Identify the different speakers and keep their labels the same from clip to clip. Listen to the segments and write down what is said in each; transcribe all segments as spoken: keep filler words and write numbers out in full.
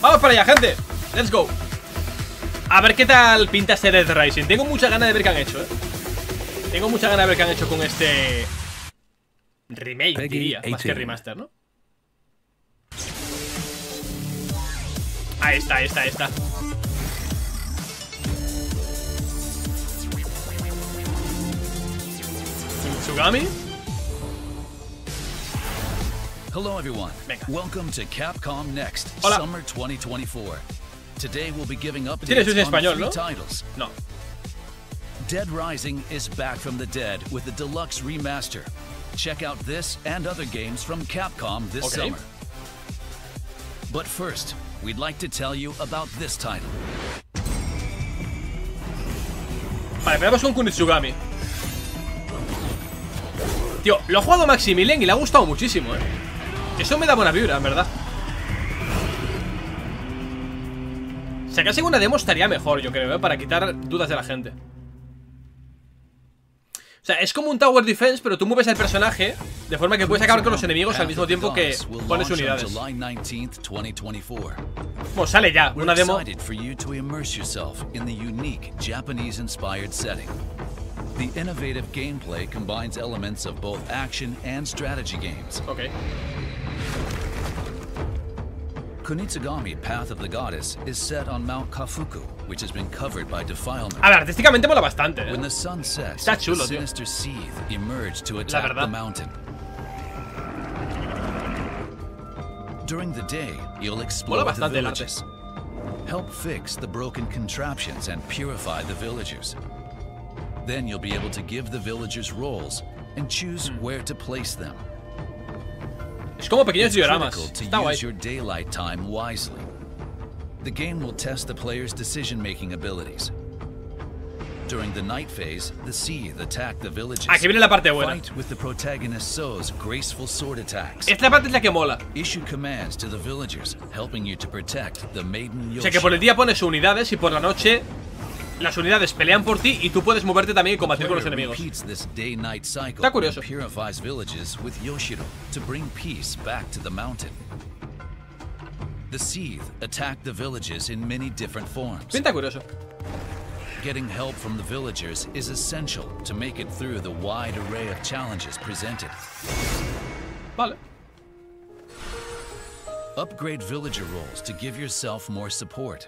Speaker 1: Vamos para allá, gente. Let's go. A ver qué tal pinta este Dead Rising. Tengo mucha ganas de ver qué han hecho, eh. Tengo mucha ganas de ver qué han hecho con este remake, Peggy diría, dieciocho. Más que remaster, ¿no? Ahí está, ahí está, ahí está. Tsugami.
Speaker 2: Hello everyone.
Speaker 1: Venga.
Speaker 2: Welcome to Capcom Next
Speaker 1: Hola.
Speaker 2: Summer twenty twenty-four. Today we'll be giving updates
Speaker 1: ¿Tienes un español,
Speaker 2: on
Speaker 1: no?
Speaker 2: three titles.
Speaker 1: No.
Speaker 2: Dead Rising is back from the dead with a deluxe remaster. Check out this and other games from Capcom this
Speaker 1: Okay.
Speaker 2: summer. But first, we'd like to tell you about this title.
Speaker 1: Vale, veamos con Kunitsugami. Tío, lo ha jugado Maximilian y le ha gustado muchísimo, eh. Eso me da buena vibra, en verdad. Sacarse una demo estaría mejor, yo creo, ¿eh? Para quitar dudas de la gente. O sea, es como un Tower Defense, pero tú mueves el personaje de forma que puedes acabar con los enemigos al mismo tiempo que pones unidades. Bueno, sale ya, una demo.
Speaker 2: The innovative gameplay combines elements of both action and strategy games.
Speaker 1: Ok.
Speaker 2: Kunitsugami Path of the Goddess is set on Mount Kafuku, which has been covered by defilement.
Speaker 1: A ver, artísticamente mola bastante, ¿eh?
Speaker 2: When the sun sets,
Speaker 1: Está chulo,
Speaker 2: the
Speaker 1: tío.
Speaker 2: sinister seed emerge to attack the mountain. During the day, you'll explore the villages, help fix the broken contraptions and purify the villagers. Then you'll be able to give the villagers roles and choose where to place them.
Speaker 1: Es como pequeños dioramas.
Speaker 2: To
Speaker 1: Está guay.
Speaker 2: use your daylight time wisely. The game will test the player's decision-making abilities. During the night phase, the Seed attack the villages.
Speaker 1: Aquí viene la parte buena.
Speaker 2: Fight with the protagonist So's graceful sword attacks.
Speaker 1: Esta parte es la que mola.
Speaker 2: Issue commands to the villagers, helping you to protect the maiden Yoshi.
Speaker 1: O sea que por el día pones unidades y por la noche las unidades pelean por ti y tú puedes moverte también y combatir con los enemigos. Está curioso. Pinta curioso.
Speaker 2: Getting help from the villagers is essential to make it through the wide array of challenges presented.
Speaker 1: Vale.
Speaker 2: Upgrade villager roles to give yourself more support.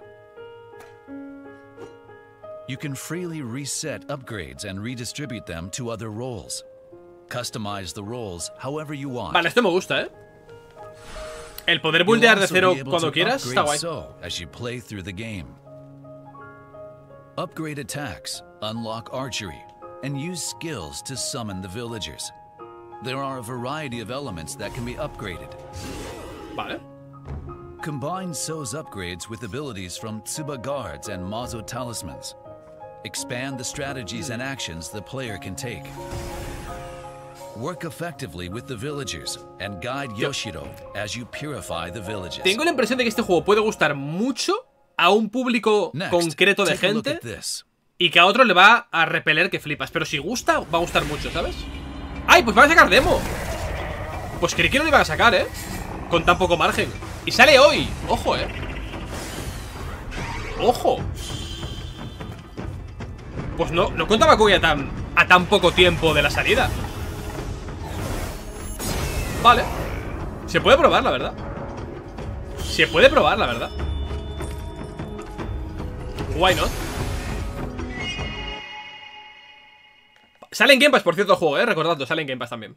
Speaker 2: You can freely reset upgrades and redistribute them to other roles. Customize the roles however you want.
Speaker 1: Vale, esto me gusta, ¿eh? El poder buildear de cero cuando quieras está guay.
Speaker 2: So as you play through the game. Upgrade attacks, unlock archery, and use skills to summon the villagers. There are a variety of elements that can be upgraded.
Speaker 1: Vale.
Speaker 2: Combine So's upgrades with abilities from Tsuba Guards and Mazo Talismans. Expand the strategies and actions the player can take. Work effectively with the villagers and guide Yoshiro as you purify the villages.
Speaker 1: Tengo la impresión de que este juego puede gustar mucho a un público
Speaker 2: Next,
Speaker 1: concreto de
Speaker 2: take a look
Speaker 1: gente
Speaker 2: at this.
Speaker 1: y que a otro le va a repeler que flipas. Pero si gusta, va a gustar mucho, ¿sabes? ¡Ay! Pues van a sacar demo. Pues creí que no lo iban a sacar, ¿eh? Con tan poco margen. Y sale hoy. Ojo, ¿eh? Ojo. Pues no, no contaba con ella tan, a tan poco tiempo de la salida. Vale. Se puede probar, la verdad. Se puede probar, la verdad. Why not? Sale en Game Pass, por cierto, el juego, eh. Recordadlo, sale en Game Pass también.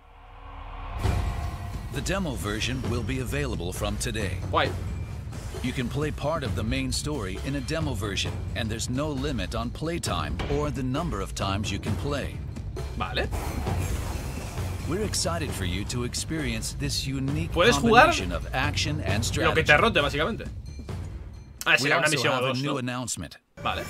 Speaker 2: The demo version will be available from today.
Speaker 1: Guay.
Speaker 2: You can play part of the main story in a demo version, and there's no limit on playtime or the number of times you can play.
Speaker 1: Vale.
Speaker 2: We're excited for you to experience this unique
Speaker 1: Puedes jugar
Speaker 2: combination of action and strategy.
Speaker 1: lo que te rote, básicamente. Ah,
Speaker 2: We
Speaker 1: será una
Speaker 2: also
Speaker 1: misión o
Speaker 2: have a
Speaker 1: dos,
Speaker 2: new
Speaker 1: ¿no?
Speaker 2: announcement.
Speaker 1: Vale.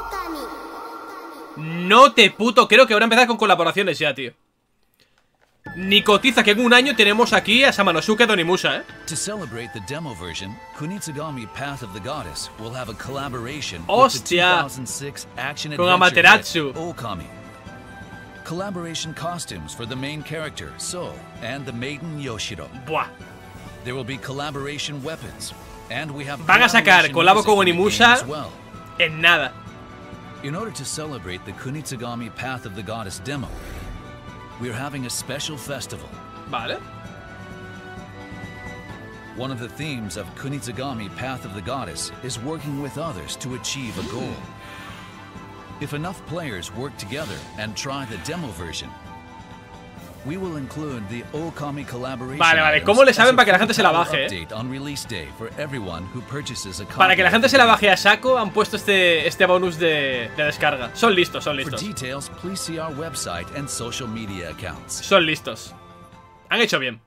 Speaker 1: No te puto creo que ahora empezar con colaboraciones ya, tío. Ni cotiza que en un año tenemos aquí a Samanosuke Donimusha, ¿eh?
Speaker 2: To celebrate the demo version, Kunitsugami Path of the Goddess will have a collaboration
Speaker 1: ¡Hostia!
Speaker 2: with the two thousand six action
Speaker 1: Con
Speaker 2: adventure
Speaker 1: Amaterasu.
Speaker 2: hit Okami. Collaboration costumes for the main character, So, and the maiden Yoshiro.
Speaker 1: Buah.
Speaker 2: There will be collaboration weapons, and we have
Speaker 1: Van a sacar colabo con Onimusha
Speaker 2: as well.
Speaker 1: en nada.
Speaker 2: In order to celebrate the Kunitsugami Path of the Goddess demo, we're having a special festival.
Speaker 1: Vale.
Speaker 2: One of the themes of Kunitsugami Path of the Goddess is working with others to achieve a goal. If enough players work together and try the demo version, we will include the Okami collaboration.
Speaker 1: Vale, vale, ¿cómo le saben para que la gente se la baje? Eh?
Speaker 2: On release day for everyone who purchases a copy.
Speaker 1: Para que la gente se la baje a saco, han puesto este, este bonus de, de descarga. Son listos, son listos.
Speaker 2: For details, please see our website and social media accounts.
Speaker 1: Son listos. Han hecho bien.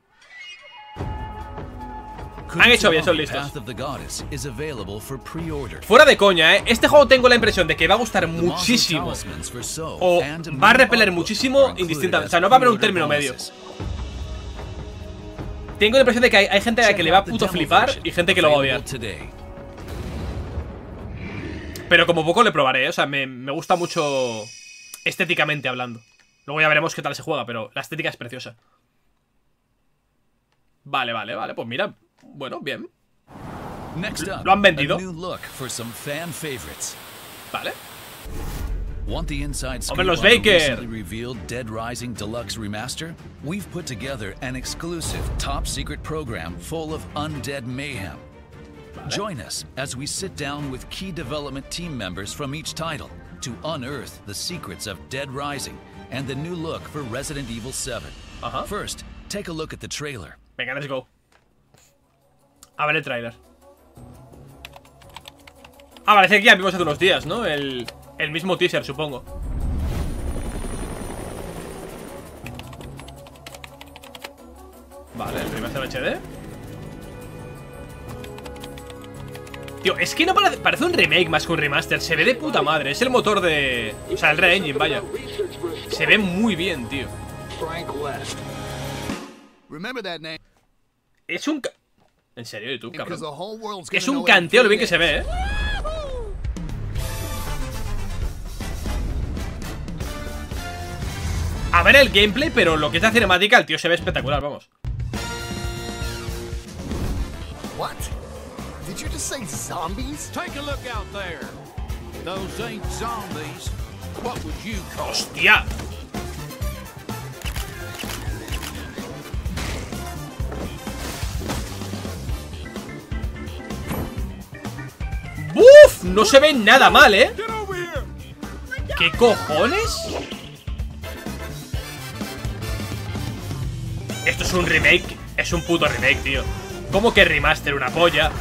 Speaker 1: Han hecho bien, son listos. Fuera de coña, eh. Este juego tengo la impresión de que va a gustar muchísimo o va a repeler muchísimo indistintamente. O sea, no va a haber un término medio. Tengo la impresión de que hay, hay gente a la que le va a puto flipar y gente que lo va a odiar. Pero como poco le probaré, ¿eh? O sea, me, me gusta mucho estéticamente hablando. Luego ya veremos qué tal se juega, pero la estética es preciosa. Vale, vale, vale, pues mira. Bueno, bien. Lo han vendido. Vale. Hombre, los Baker.
Speaker 2: Dead Rising Deluxe Remaster? We've put together an exclusive top secret program full of undead mayhem. Join us as we sit down with key development team members from each title to unearth the secrets of Dead Rising and the new look for Resident Evil seven.
Speaker 1: Uh-huh.
Speaker 2: First, take a look at the trailer.
Speaker 1: Venga, let's go. A ver el trailer. Ah, parece que ya vimos hace unos días, ¿no? El, el mismo teaser, supongo. Vale, el remaster H D. Tío, es que no parece, parece un remake más que un remaster. Se ve de puta madre. Es el motor de... O sea, el re-engine, vaya. Se ve muy bien, tío. Es un... En serio, YouTube, cabrón. Es un canteo lo bien que se ve, ¿eh? A ver el gameplay, pero lo que es la cinemática, el tío se ve espectacular, vamos.
Speaker 3: What? Did you just say zombies? Take a look out there. Those ain't zombies. What would you call?
Speaker 1: ¡Hostia! ¡Buf! No se ve nada mal, ¿eh? ¿Qué cojones? Esto es un remake. Es un puto remake, tío. ¿Cómo que remaster? Una polla.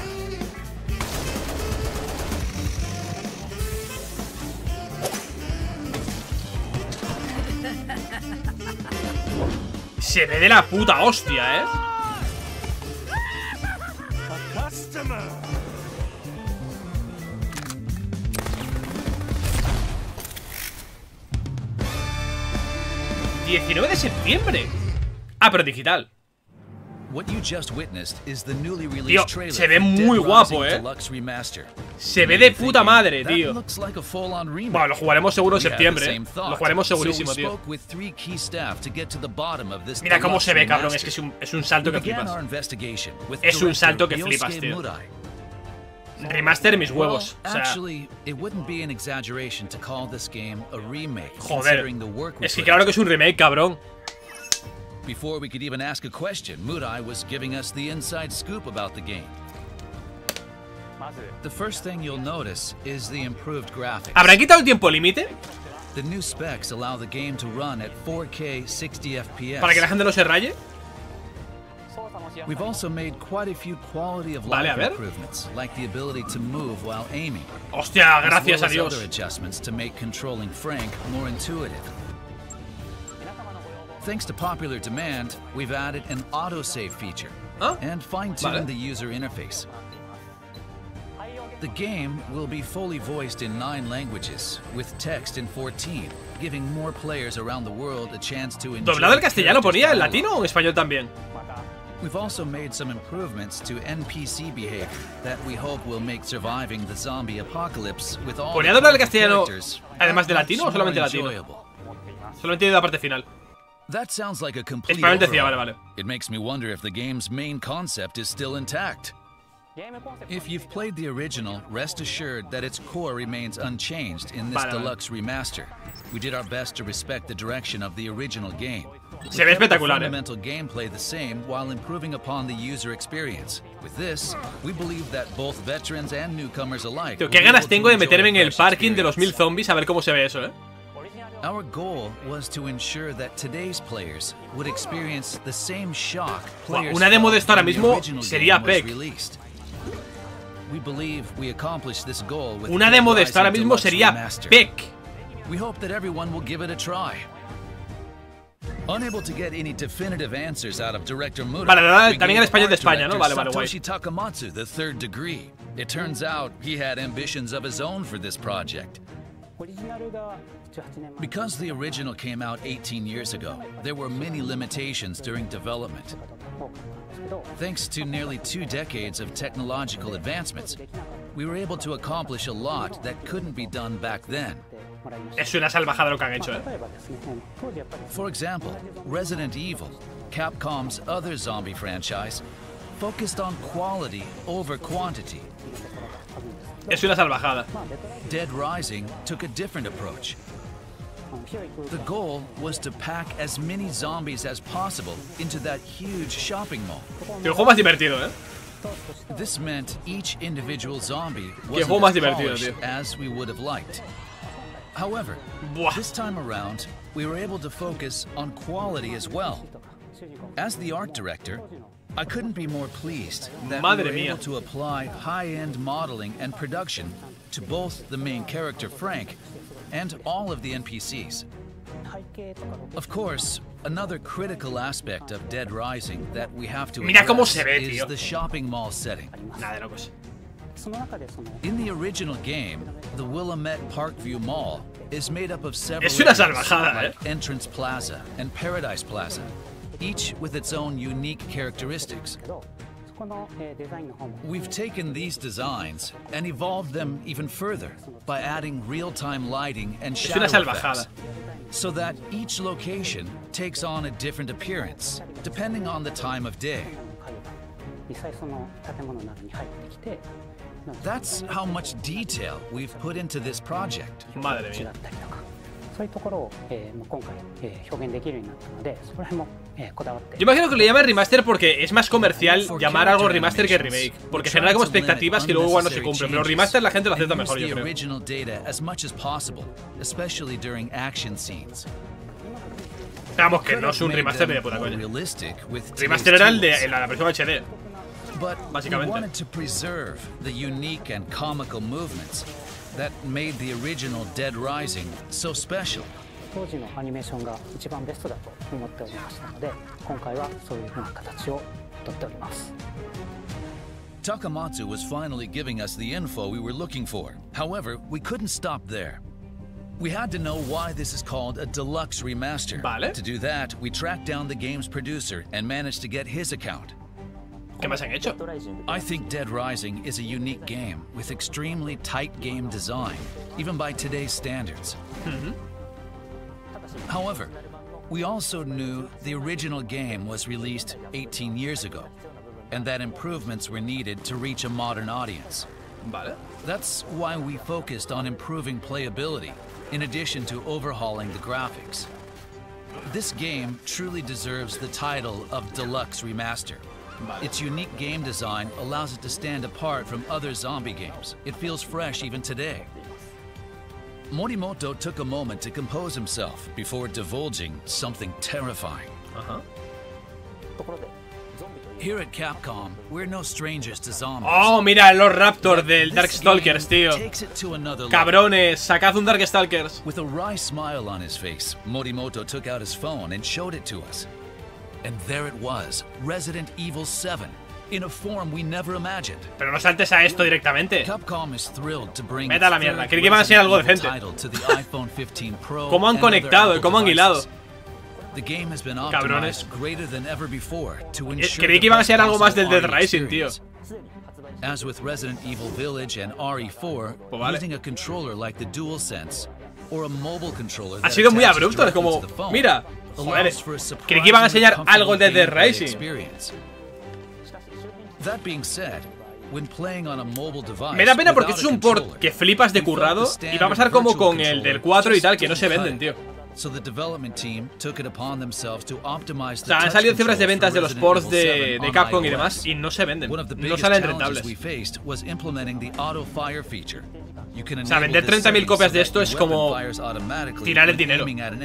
Speaker 1: Se ve de la puta hostia, ¿eh? diecinueve de septiembre. Ah, pero digital. Tío, se ve muy guapo, eh. Se ve de puta madre, tío. Bueno, lo jugaremos seguro en septiembre, eh. Lo jugaremos segurísimo, tío. Mira cómo se ve, cabrón. Es que es un, es un salto que flipas. Es un salto que flipas, tío. Remaster mis huevos. O sea, joder. Es que claro que es un remake, cabrón.
Speaker 2: Before we could even ask a question, Murai was giving us the inside scoop about the game. The first thing you'll notice is the improved graphics.
Speaker 1: ¿Habrán quitado el tiempo límite?
Speaker 2: The new specs allow the game to run at four K sixty F P S.
Speaker 1: ¿Para que la gente no se raye?
Speaker 2: We've also made quite a few quality of life improvements, like the ability to move while aiming.
Speaker 1: Hostia, gracias a Dios.
Speaker 2: Other adjustments to make controlling Frank more intuitive. Thanks to popular demand, we've added an autosave feature
Speaker 1: ¿Ah?
Speaker 2: and fine-tuned
Speaker 1: vale.
Speaker 2: the user interface. The game will be fully voiced in nine languages, with text in fourteen, giving more players around the world a chance to enjoy.
Speaker 1: ¿Doblado el castellano ponía en latino o en español también?
Speaker 2: We've also made some improvements to N P C behavior that we hope will make surviving the zombie apocalypse with all
Speaker 1: ¿Ponía doblado el castellano además de latino o solamente latino? Solamente de la parte final.
Speaker 2: That sounds like a complete
Speaker 1: Español decía, vale, vale.
Speaker 2: It makes me wonder if the game's main concept is still intact. If you've played the original, rest assured that its core remains unchanged in this
Speaker 1: vale,
Speaker 2: deluxe vale. remaster. We did our best to respect the direction of the original game.
Speaker 1: Se ve espectacular, eh.
Speaker 2: Fundamental gameplay the same while improving upon the user experience. With this, we believe that both veterans and newcomers alike.
Speaker 1: Tío, qué ganas tengo de meterme en el parking de los mil zombies a ver cómo se ve eso, eh.
Speaker 2: Our goal was to ensure that today's players would experience the same shock.
Speaker 1: Wow, una demo de esto ahora mismo sería P E C.
Speaker 2: We believe we accomplished this goal with
Speaker 1: Una demo de esto ahora mismo sería P E C.
Speaker 2: We hope that everyone will give it a try. Unable to get any definitive answers out of director Muda.
Speaker 1: Vale, también en español de España, ¿no? Vale, vale, guay.
Speaker 2: Satoshi Takamatsu, the third degree. It turns out he had ambitions of his own for this project. Because the original came out eighteen years ago, there were many limitations during development. Thanks to nearly two decades of technological advancements, we were able to accomplish a lot that couldn't be done back then.
Speaker 1: Es una salvajada lo que han hecho, eh.
Speaker 2: For example, Resident Evil, Capcom's other zombie franchise, focused on quality over quantity.
Speaker 1: Es una salvajada.
Speaker 2: Dead Rising took a different approach. The goal was to pack as many zombies as possible into that huge shopping mall.
Speaker 1: El juego más divertido, eh.
Speaker 2: This meant each individual zombie
Speaker 1: Qué juego más
Speaker 2: wasn't as
Speaker 1: divertido,
Speaker 2: polished
Speaker 1: tío.
Speaker 2: as we would have liked. However,
Speaker 1: Buah.
Speaker 2: this time around, we were able to focus on quality as well. As the art director, I couldn't be more pleased that
Speaker 1: Madre
Speaker 2: we were
Speaker 1: mía.
Speaker 2: able to apply high-end modeling and production to both the main character Frank and all of the N P Cs. Of course, another critical aspect of Dead Rising that we have to
Speaker 1: Mira cómo
Speaker 2: address
Speaker 1: se ve,
Speaker 2: is
Speaker 1: tío.
Speaker 2: the shopping mall setting.
Speaker 1: Nada de locos.
Speaker 2: In the original game, the Willamette Parkview Mall is made up of several
Speaker 1: Es una
Speaker 2: areas,
Speaker 1: salvajada,
Speaker 2: like
Speaker 1: eh.
Speaker 2: Entrance Plaza and Paradise Plaza, each with its own unique characteristics. We've taken these designs and evolved them even further by adding real-time lighting and
Speaker 1: Es una
Speaker 2: shadow
Speaker 1: salvajada.
Speaker 2: effects, so that each location takes on a different appearance, depending on the time of day. That's how much detail we've put into this project.
Speaker 1: Madre mía.
Speaker 4: そういうところを、えーまあ、今回、えー、表現できるようになったので、そこら辺も、えー、こだわって。
Speaker 1: Yo imagino que le llaman remaster porque es más comercial llamar algo remaster que remake, porque genera como expectativas que luego igual no se cumplen, pero remaster la gente lo acepta mejor, yo creo.
Speaker 2: Original data as much as possible, especially during action scenes.
Speaker 1: Vamos, que no es un remaster ni de puta coña.
Speaker 2: Realistic with
Speaker 1: Remaster era el de la versión H D.
Speaker 2: But we
Speaker 1: básicamente.
Speaker 2: wanted to preserve the unique and comical movements that made the original Dead Rising so special.
Speaker 4: 当時のアニメーションが一番ベストだと思っておりましたので、今回はそういう風な形をとっております。
Speaker 2: Takamatsu was finally giving us the info we were looking for. However, we couldn't stop there. We had to know why this is called a deluxe remaster.
Speaker 1: Vale.
Speaker 2: To do that, we tracked down the game's producer and managed to get his account.
Speaker 1: ¿Qué más han hecho?
Speaker 2: I think Dead Rising is a unique game with extremely tight game design, even by today's standards.
Speaker 1: Mm-hmm.
Speaker 2: However, we also knew the original game was released eighteen years ago, and that improvements were needed to reach a modern audience.
Speaker 1: Vale.
Speaker 2: That's why we focused on improving playability, in addition to overhauling the graphics. This game truly deserves the title of Deluxe Remaster. Its unique game design allows it to stand apart from other zombie games. It feels fresh even today. Morimoto took a moment to compose himself before divulging something terrifying.
Speaker 1: Ajá.
Speaker 2: Here at Capcom, we're no strangers to zombies.
Speaker 1: Oh, mira, los Raptors del Darkstalkers, tío.
Speaker 2: Takes it to another level.
Speaker 1: Cabrones, sacad un Darkstalkers.
Speaker 2: With a wry smile on his face, Morimoto took out his phone and showed it to us. And there it was, Resident Evil seven, in a form we never imagined.
Speaker 1: Pero no saltes a esto directamente.
Speaker 2: Capcom is thrilled to bring
Speaker 1: Vete a la mierda. Creí que iban a ser algo decente. Cómo han conectado y cómo han hilado.
Speaker 2: The game has been
Speaker 1: Cabrones.
Speaker 2: optimized greater than ever before to ensure
Speaker 1: Creí que iban a ser algo más del Dead Rising, tío.
Speaker 2: As with Resident Evil Village and R E four,
Speaker 1: pues vale.
Speaker 2: using a controller like the DualSense or a mobile controller
Speaker 1: ha sido muy abrupto, es como, mira, joder, creí que iban a enseñar algo de Dead Rising.
Speaker 2: That being said, when playing on a mobile device,
Speaker 1: me da pena porque esto es un port que flipas de currado y va a pasar como con el del cuatro y tal, que no se venden, tío.
Speaker 2: So the development team took it upon themselves to optimize
Speaker 1: o sea, han salido cifras de ventas de los ports de, de Capcom y demás y no se venden, no salen rentables. O sea, vender treinta mil copias de esto es como tirar el dinero.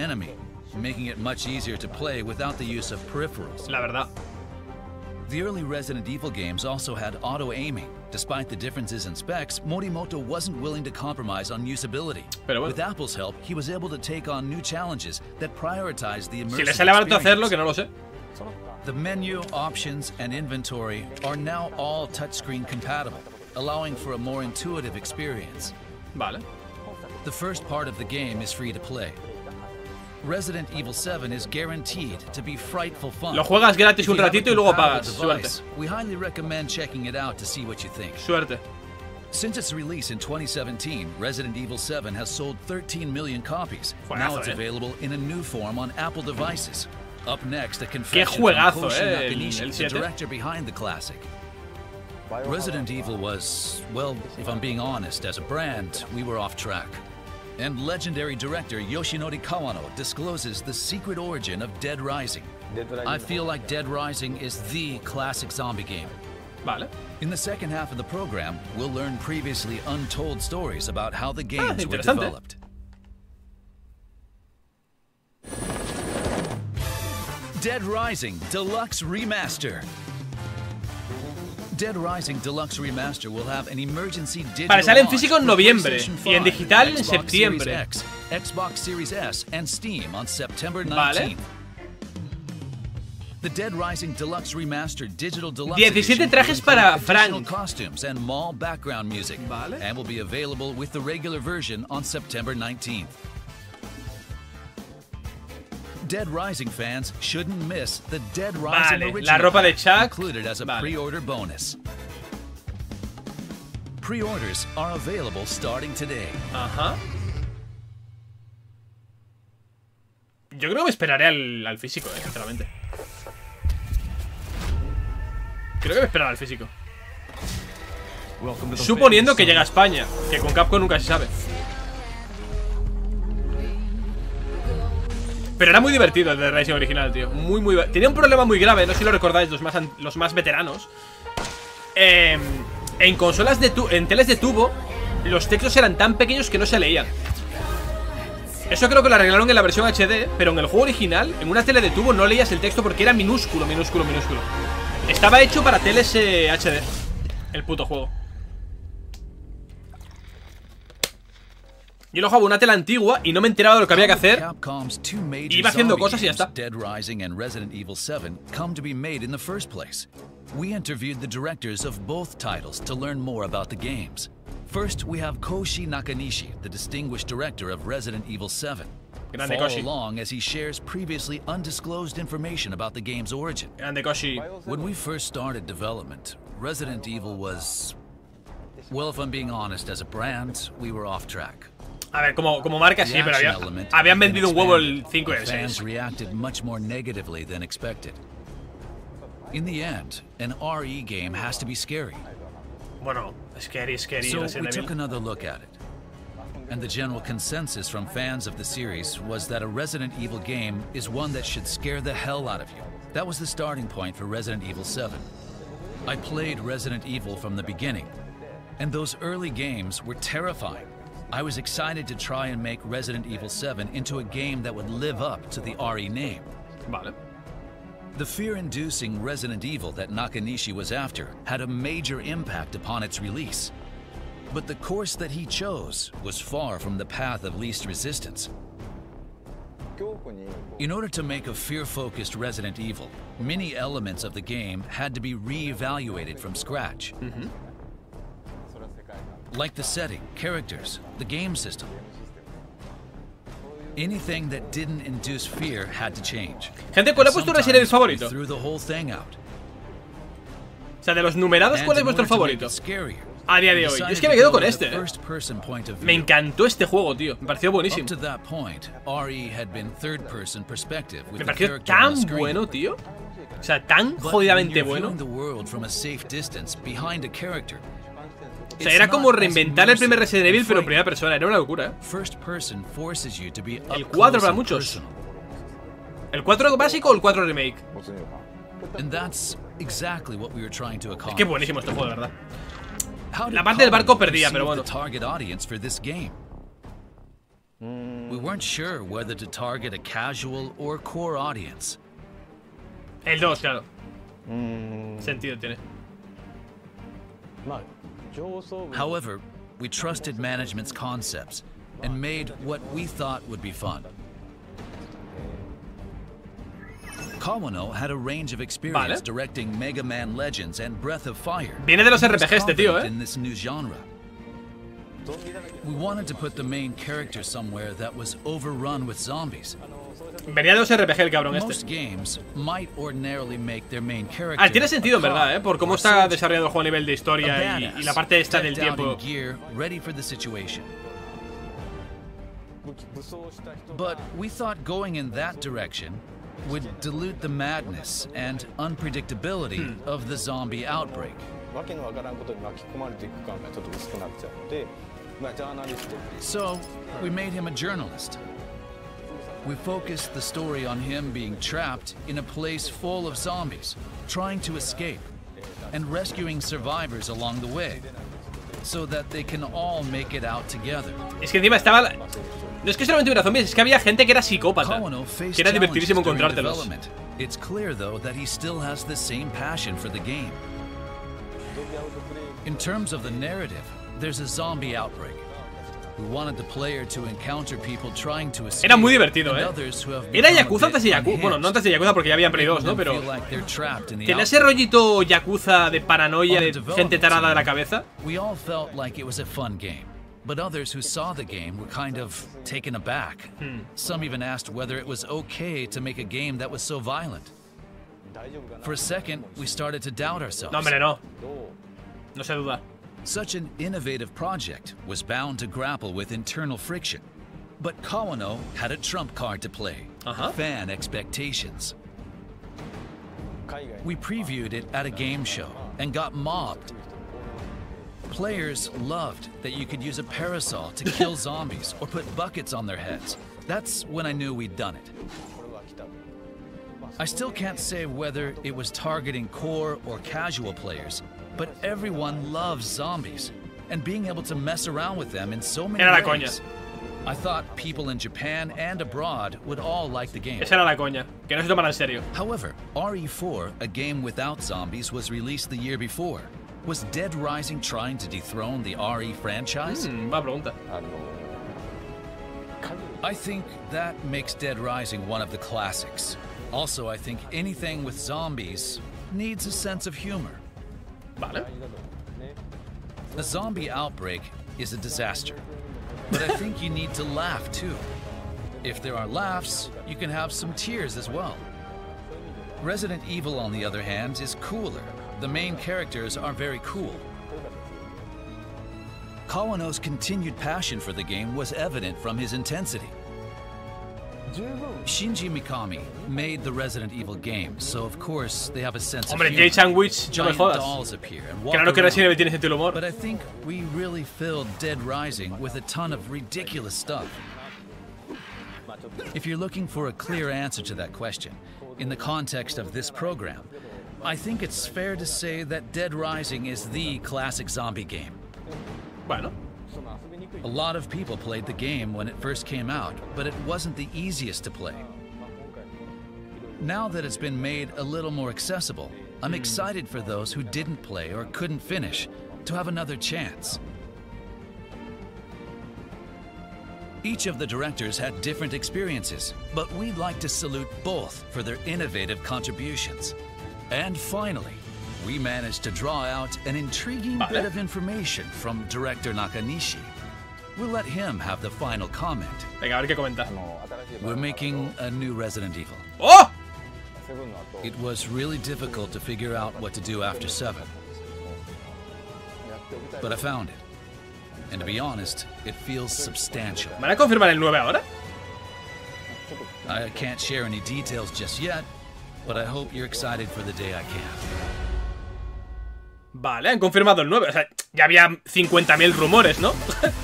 Speaker 1: La verdad.
Speaker 2: The early Resident Evil games also had auto-aiming. Despite the differences in specs, Morimoto wasn't willing to compromise on usability.
Speaker 1: Pero bueno.
Speaker 2: With Apple's help, he was able to take on new challenges that prioritized the immersive
Speaker 1: Si le sale barato hacerlo, que no lo sé.
Speaker 2: The menu, options, and inventory are now all touchscreen compatible, allowing for a more intuitive experience.
Speaker 1: Vale.
Speaker 2: The first part of the game is free to play. Resident Evil seven is guaranteed to be frightful fun.
Speaker 1: Lo juegas gratis un ratito y luego pagas. Suerte.
Speaker 2: We highly recommend checking it out to see what you think.
Speaker 1: Suerte.
Speaker 2: Since its release in twenty seventeen, Resident Evil seven has sold thirteen million copies.
Speaker 1: Juegazo,
Speaker 2: Now it's
Speaker 1: eh.
Speaker 2: available in a new form on Apple devices. Up next, a confession
Speaker 1: juegazo,
Speaker 2: from Koji
Speaker 1: eh,
Speaker 2: Nakanishi,
Speaker 1: el, el
Speaker 2: the director behind the classic. Resident Evil was, well, if I'm being honest, as a brand, we were off track. And legendary director Yoshinori Kawano discloses the secret origin of Dead Rising. I feel like Dead Rising is the classic zombie game.
Speaker 1: Vale.
Speaker 2: In the second half of the program, we'll learn previously untold stories about how the games
Speaker 1: ah,
Speaker 2: were developed. Dead Rising Deluxe Remaster. Dead Rising Deluxe Remaster will have an emergency digital
Speaker 1: Vale, sale en
Speaker 2: launch
Speaker 1: físico en
Speaker 2: for
Speaker 1: noviembre
Speaker 2: PlayStation
Speaker 1: y en
Speaker 2: five,
Speaker 1: digital en
Speaker 2: Xbox
Speaker 1: septiembre.
Speaker 2: Series X, Xbox Series S, and Steam on September
Speaker 1: Vale.
Speaker 2: nineteenth. The Dead Rising Deluxe Remaster Digital Deluxe
Speaker 1: diecisiete
Speaker 2: Edition
Speaker 1: trajes
Speaker 2: will
Speaker 1: para
Speaker 2: include additional
Speaker 1: Frank.
Speaker 2: costumes and mall background music,
Speaker 1: Vale.
Speaker 2: and will be available with the regular version on September nineteenth. Dead Rising fans shouldn't miss the Dead Rising
Speaker 1: Vale,
Speaker 2: Original
Speaker 1: la ropa de
Speaker 2: Pack
Speaker 1: Chuck.
Speaker 2: included as a
Speaker 1: Vale.
Speaker 2: pre-order bonus. Pre-orders are available starting today.
Speaker 1: Ajá. Yo creo que me esperaré al, al físico, eh, sinceramente. Creo que me esperaré al físico. Suponiendo que llega a España, que con Capcom nunca se sabe. Pero era muy divertido el de Rising original, tío. Muy, muy... Tenía un problema muy grave, no sé si lo recordáis los más, los más veteranos. Eh, en consolas de tu... En teles de tubo, los textos eran tan pequeños que no se leían. Eso creo que lo arreglaron en la versión H D, pero en el juego original, en una tele de tubo no leías el texto porque era minúsculo, minúsculo, minúsculo. Estaba hecho para teles eh, H D, el puto juego. Yo lo jugaba una tela antigua y no me enteraba de lo que había que hacer. Iba haciendo cosas y ya está.
Speaker 2: Dead Rising and Resident Evil seven come to be made in the first place. We interviewed the directors of both titles to learn more about the games. First, we have Koji Nakanishi, the distinguished director of Resident Evil seven.
Speaker 1: Grande
Speaker 2: Follow
Speaker 1: Koshi.
Speaker 2: along as he shares previously undisclosed information about the game's origin.
Speaker 1: Grande Koshi.
Speaker 2: When we first started development, Resident Evil was... Well, if I'm being honest, as a brand, we were off track.
Speaker 1: A ver, como, como marca sí, pero había, habían vendido un huevo el cinco y el seis.
Speaker 2: Fans reacted much more negatively than expected. In the end, an R E game has to be scary.
Speaker 1: Bueno, scary, scary.
Speaker 2: So we took another look at it. And the general consensus from fans of the series was that a Resident Evil game is one that should scare the hell out of you. That was the starting point for Resident Evil seven. I played Resident Evil from the beginning, and those early games were terrifying. I was excited to try and make Resident Evil seven into a game that would live up to the R E name.
Speaker 1: Vale.
Speaker 2: The fear-inducing Resident Evil that Nakanishi was after had a major impact upon its release. But the course that he chose was far from the path of least resistance. In order to make a fear-focused Resident Evil, many elements of the game had to be re-evaluated from scratch.
Speaker 1: Mm-hmm.
Speaker 2: Like the setting, characters, the game system. Anything that didn't induce fear had to change.
Speaker 1: Gente, ¿cuál es vuestro Resident Evil favorito?
Speaker 2: Threw the whole thing out.
Speaker 1: O sea, de los numerados, ¿cuál es vuestro favorito? A día de hoy. Yo es que me quedo con este, ¿eh? Me encantó este juego, tío. Me pareció buenísimo. Me pareció tan bueno, tío. O sea, tan jodidamente bueno. O sea, era como reinventar el primer Resident Evil, pero en primera persona. Era una locura, ¿eh? El cuatro para muchos. ¿El cuatro básico o el cuatro remake? Es que buenísimo este juego, de verdad. La parte del barco perdía, pero bueno.
Speaker 2: We weren't sure whether to target a casual or core audience.
Speaker 1: El dos, claro. Sentido tiene.
Speaker 2: However, we trusted management's concepts and made what we thought would be fun. Kawano had a range of experience
Speaker 1: vale.
Speaker 2: directing Mega Man Legends and Breath of Fire.
Speaker 1: Viene de los R P G este tío, eh.
Speaker 2: In this new genre. We wanted to put the main character somewhere that was overrun with zombies.
Speaker 1: Venía de los R P G el cabrón este.
Speaker 2: Most games might ordinarily make their main character.
Speaker 1: Ah, tiene sentido, en verdad, eh, por cómo está desarrollado el juego a nivel de historia y, y la parte esta del tiempo.
Speaker 2: Gear, ready for the situation. But we thought going in that direction would dilute the madness and unpredictability hmm. of the zombie outbreak. So, we made him a journalist. We focused the story on him being trapped in a place full of zombies, trying to escape, and rescuing survivors along the way, so that they can all make it out together.
Speaker 1: Es que encima estaba... No es que solamente hubiera zombies, es que había gente que era psicópata. Que era divertidísimo encontrártelos.
Speaker 2: It's clear though that he still has the same passion for the game. In terms of the narrative, there's a zombie outbreak. We wanted the player to encounter people trying to escape.
Speaker 1: Era muy divertido, eh. Era Yakuza antes de Yakuza. Bueno, no antes de Yakuza porque ya habían Play dos, ¿no? Pero tenía ese rollito Yakuza de paranoia, de gente tarada de la cabeza.
Speaker 2: We all felt like it was a fun game. But others who saw the game were kind of taken aback. Hmm. Some even asked whether it was okay to make a game that was so violent. For a second, we started to doubt ourselves.
Speaker 1: No, hombre, no. No se duda.
Speaker 2: Such an innovative project was bound to grapple with internal friction. But Kawano had a trump card to play.
Speaker 1: Uh-huh.
Speaker 2: Fan expectations. We previewed it at a game show and got mobbed. Players loved that you could use a parasol to kill zombies or put buckets on their heads. That's when I knew we'd done it. I still can't say whether it was targeting core or casual players, but everyone loves zombies, and being able to mess around with them in so many
Speaker 1: Era la
Speaker 2: ways.
Speaker 1: Coña.
Speaker 2: I thought people in Japan and abroad would all like the game.
Speaker 1: Esa era la coña, que no se toman en serio.
Speaker 2: However, R E four, a game without zombies, was released the year before. Was Dead Rising trying to dethrone the R E franchise?
Speaker 1: Hmm, va pregunta.
Speaker 2: I think that makes Dead Rising one of the classics. Also, I think anything with zombies needs a sense of humor.
Speaker 1: Vale.
Speaker 2: A zombie outbreak is a disaster, but I think you need to laugh too. If there are laughs, you can have some tears as well. Resident Evil, on the other hand, is cooler. The main characters are very cool. Kawano's continued passion for the game was evident from his intensity. Shinji Mikami made the Resident Evil game, so of course they have a sense
Speaker 1: Hombre,
Speaker 2: of humor.
Speaker 1: Jay Sandwich, no me jodas.
Speaker 2: Dolls appear and walk
Speaker 1: Claro que
Speaker 2: around.
Speaker 1: Resident Evil tiene sentido del humor.
Speaker 2: But I think we really filled Dead Rising with a ton of ridiculous stuff. If you're looking for a clear answer to that question, in the context of this program, I think it's fair to say that Dead Rising is the classic zombie game.
Speaker 1: Bueno.
Speaker 2: A lot of people played the game when it first came out, but it wasn't the easiest to play. Now that it's been made a little more accessible, I'm excited for those who didn't play or couldn't finish to have another chance. Each of the directors had different experiences, but we'd like to salute both for their innovative contributions. And finally, we managed to draw out an intriguing
Speaker 1: vale.
Speaker 2: bit of information from director Nakanishi. We'll let him have the final comment.
Speaker 1: Venga, a ver qué comenta.
Speaker 2: We're making a new Resident Evil.
Speaker 1: ¡Oh!
Speaker 2: It was really difficult to figure out what to do after seven. But I found it. And to be honest, it feels substantial.
Speaker 1: ¿Van a confirmar el nueve ahora?
Speaker 2: I can't share any details just yet, but I hope you're excited for the day I can.
Speaker 1: Vale, han confirmado el nueve. O sea, ya había cincuenta mil rumores, ¿no?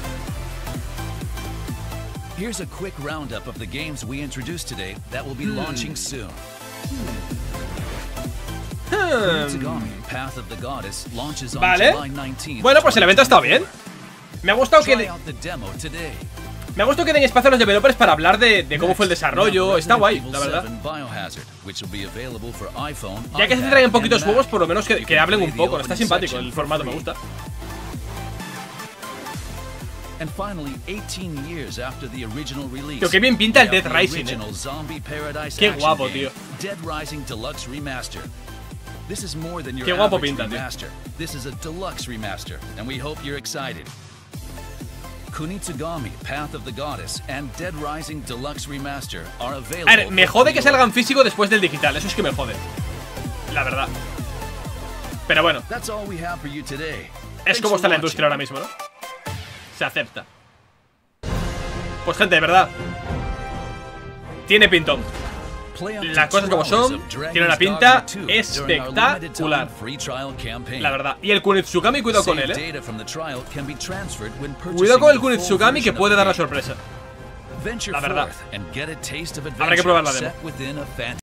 Speaker 2: Here's a quick roundup of the games we introduced today that will be hmm. launching soon.
Speaker 1: Hmm.
Speaker 2: Path of the Goddess launches on
Speaker 1: Vale.
Speaker 2: July nineteenth.
Speaker 1: Bueno, pues el evento ha estado bien. Me ha gustado que de... Me ha gustado que den espacio a los developers para hablar de, de cómo fue el desarrollo. Está guay, la verdad. Ya que se traen en poquitos juegos, por lo menos que, que hablen un poco. Está simpático el formato, me gusta. Tío, qué bien pinta el Dead Rising, eh. Qué guapo, tío. Qué guapo pinta, tío.
Speaker 2: Kunitsugami, Path of the Goddess, and Dead Rising Deluxe Remaster are available.
Speaker 1: A ver, me jode que salgan físico después del digital. Eso es que me jode, la verdad. Pero bueno, es como está la industria ahora mismo, ¿no? Se acepta. Pues gente, de verdad, tiene pintón. Las cosas como son, tiene una pinta espectacular, la verdad. Y el Kunitsugami, cuidado con él, eh. Cuidado con el Kunitsugami, que puede dar la sorpresa, la verdad. Habrá que probar la demo.